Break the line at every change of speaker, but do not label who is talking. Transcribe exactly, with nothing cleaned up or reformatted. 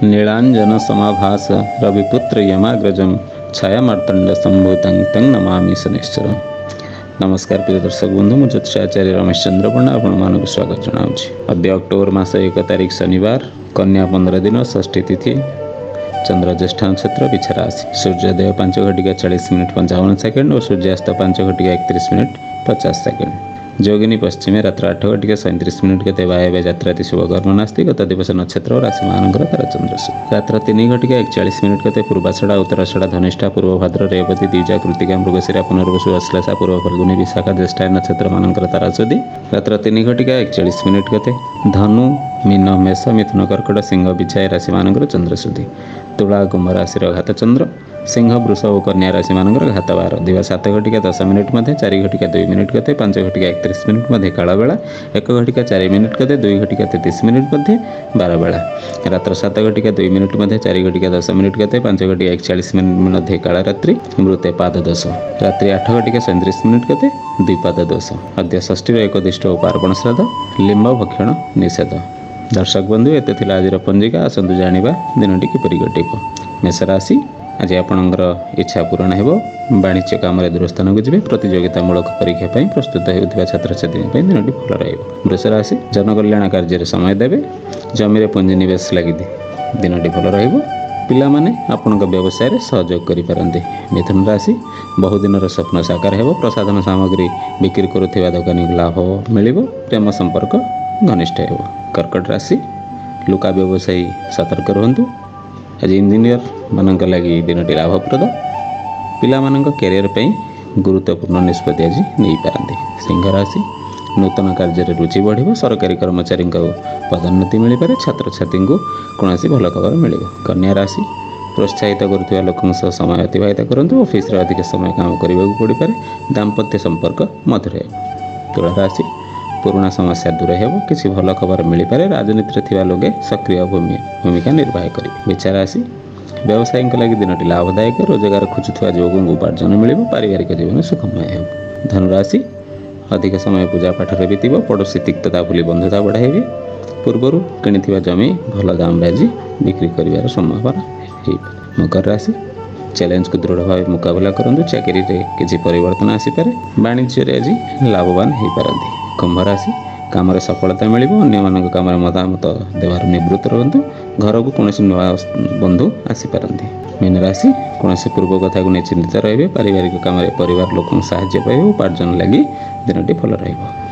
नीलांजन समाभास रविपुत्र यमाग्रजम छाया मार्तंड संभूतं तं नमामि शनिश्चरम। नमस्कार प्रिय दर्शक बंधु, मुझे आचार्य रमेश चंद्र पंडा आपण मानक स्वागत जनाऊँगी। अद्य अक्टोबर मास एक तारीख शनिवार, कन्या पंद्रह दिन, षष्ठी तिथि, चंद्र ज्येष्ठ नक्षत्र, बिछा राशि। सूर्योदय पांच घटिका चालीस मिनिट पंचावन सेकेंड और सूर्यास्त पांच घटिका एकतीस मिनिट पचास सेकेंड। जोगिनी पश्चिमे रात्र आठ घटिका सैंतीस मिनिट गते वायव्य जात्राति शुभकर्म नास्ति। गत दिवस नक्षत्र और राशि मानकर ताराचंद्र रात्र तीन घटिका एकचाश मिनिट गते पूर्वाषाढ़ा उत्तराषाढ़ा धनिष्ठा पूर्वभाद्र रेवती द्विजा कृतिका मृगशिरा पुनर्वसु अश्लेषा पूर्व फल्गुनी विशाखा ज्येष्ठा नक्षत्र मानकर ताराचदी रात्र तीन घटिका एकचाश मिनिट गते धनु मीन मेष मिथुन कर्कट सिंह बिछाई राशि मानकर चंद्रशुद्धि। तुला कुंभ राशि घात चंद्र, सिंह वृष और कन्या राशि मानकर घात बार। दिवा सात घटिका दस मिनिट मध्य चार घटिका दुई मिनिट गते पांच घटिका एकतीस मिनिट मध्य काला बेला एक घटिका चार मिनिट गते दुई घटिका तैंतीस मिनिट मध्य बार बेला। रात्र सात घटिका दुई मिनिट मध्य चार घटिका दस मिनिट गते पांच घटिका एकचाश मिनिट मध्य काला रात्रि मृते पाद दोष। रात्रि आठ घटिका सैंतीस मिनिट गते द्विपाद दोष। अद्य षष्ठी एक दिष्ट उपार्पण श्राद्ध, लिंब भक्षण निषेध। दर्शक बंधु, एते थिला आजिर पंजिका। आसंतु जानिबा दिनटी किपरि घटिबो। मेष राशि, आज आपणकर इच्छा पूरण हेबो। वाणिज्य काम दूर स्थान को जी प्रतियोगितामूलक परीक्षा पर प्रस्तुत होता छात्र छात्री दिनटी भल रही। वृष राशि, जनकल्याण कार्य समय देवे। जमीरे पुंजी निवेश लगी दिनटी भल रही। पिला माने आपण व्यवसाय सहयोग करें। मिथुन राशि, बहुदिन स्वप्न साकार हो। प्रसाधन सामग्री बिक्री करुवा दोकानी लाभ मिल। प्रेम संपर्क घनिष्ठ हो। कर्कट राशि, लुका व्यवसायी सतर्क रुहतु। आज इंजीनियर मानक लगी दिनटी लाभप्रद। पिला मानक कैरियर पे गुरुत्वपूर्ण निष्पत्ति आज नहीं पारती। सिंह राशि, नूतन कार्य रुचि बढ़। सरकारी कर्मचारी पदोन्नति मिल पारे। छात्र छात्री को कौन भल खबर मिल। कन्या राशि, प्रोत्साहित करुवा लोकों सह समय अतिबाहित करूँ। ऑफिस अधिक समय काम करने को पड़ पारे। दाम्पत्य संपर्क मधुर हो। तुला राशि, पुराना समस्या दूर हो। किसी भल खबर मिल पारे। राजनीति में लोगे सक्रिय भूमिका निर्वाह करें। बिछा राशि, व्यवसायी लगी दिनटी लाभदायक। रोजगार खोजुवा जो उपार्जन मिल। पारिवारिक जीवन सुखमय हो। धनुराशि, अधिक समय पूजा पाठ में बीतब। पड़ोशी तिक्तता भूली बंधुता बढ़ाइबे। पूर्वर कि जमी भल दाम आज बिक्री कर संभावना है। मकर राशि, चैलेंज को दृढ़ भाव मुकाबला करूँ। चाकरी में किसी परिवर्तन आसीपे। वाणिज्य आज लाभवान हो पारती। कुंभ राशि, काम सफलता मिल। अन्य काम मतामत देवार निवृत्त रुहतु। घर को कौन नुआ बंधु आसीपारती। मीन राशि, कौन पूर्व कथा को नहीं चिंतित रे। पारिवारिक काम परिवार लोक साहाय्य पाइब। उपार्जन लगी दिनटी भल रही।